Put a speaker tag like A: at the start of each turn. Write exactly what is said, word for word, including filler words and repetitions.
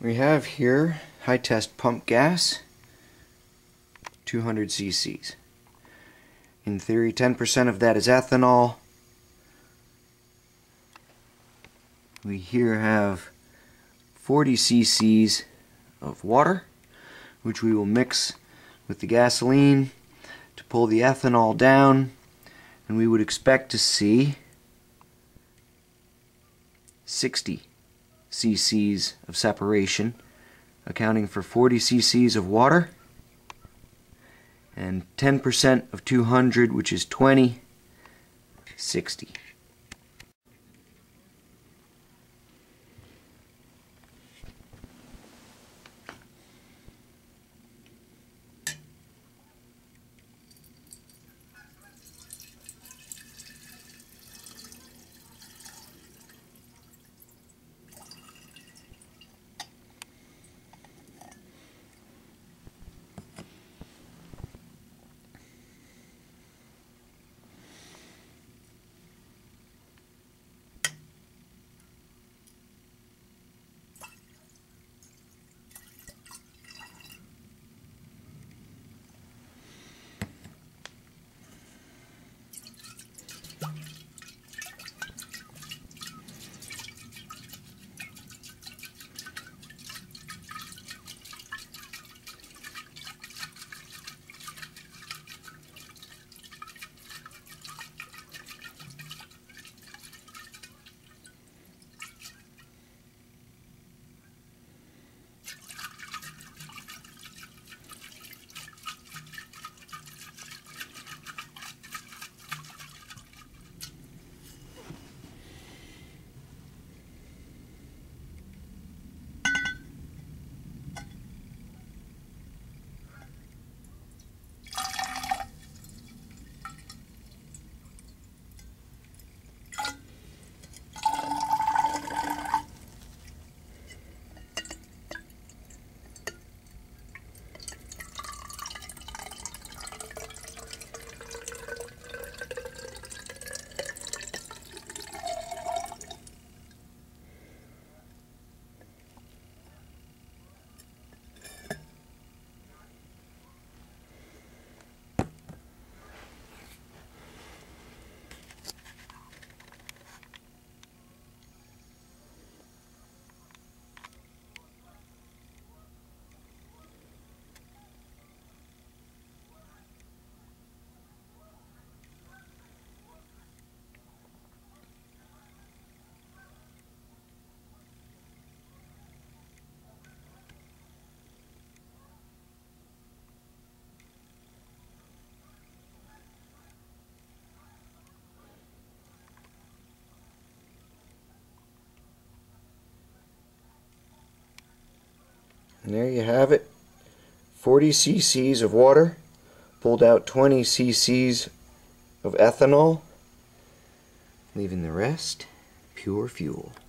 A: We have here high test pump gas, two hundred c c's. In theory, ten percent of that is ethanol. We here have forty c c's of water, which we will mix with the gasoline to pull the ethanol down, and we would expect to see sixty c c's of separation, accounting for forty c c's of water, and ten percent of two hundred, which is twenty, sixty. And there you have it, forty c c's of water, pulled out twenty c c's of ethanol, leaving the rest pure fuel.